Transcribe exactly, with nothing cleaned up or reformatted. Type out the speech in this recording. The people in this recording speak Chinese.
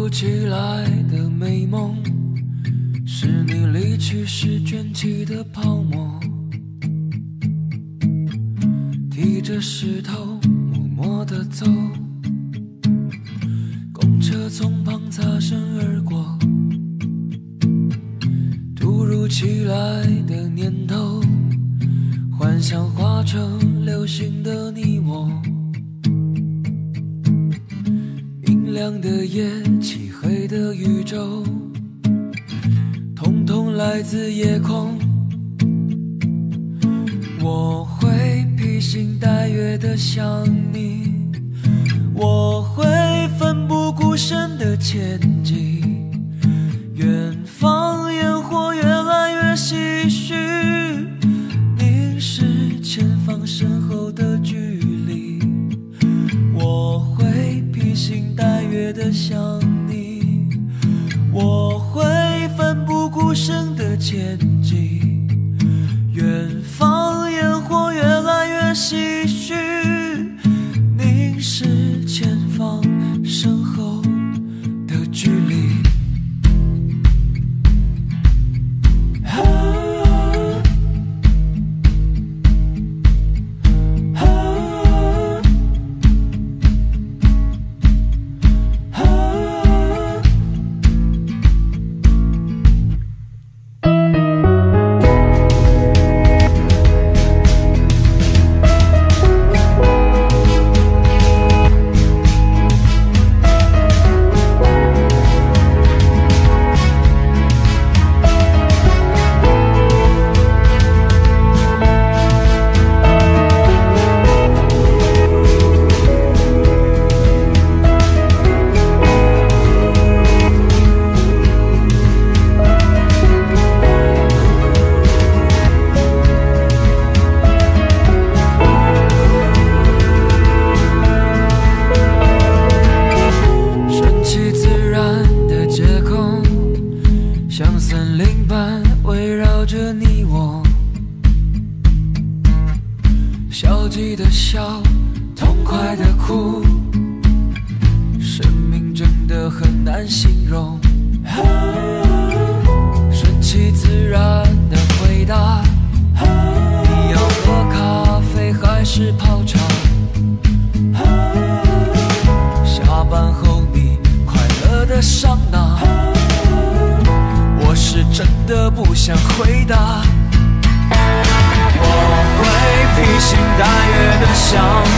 如其来的美梦，是你离去时卷起的泡沫。提着石头默默地走，公车从旁擦身而过。突如其来的念头，幻想化成流星的你我。明亮的夜，漆黑的宇宙，统统来自夜空。我会披星戴月地想你，我会奋不顾身地前进。远方烟火越来越唏嘘，凝视前方身后的距离。我会披星戴月地想你，我会奋不顾身地前进。远方烟火越来越唏嘘，凝视前方身后的距离。像森林般围绕着你我，消极的笑，痛快的哭，生命真的很难形容。顺其自然的回答，你要喝咖啡还是泡茶？下班后你快乐的上哪？我是真的不想回答。我会披星戴月的想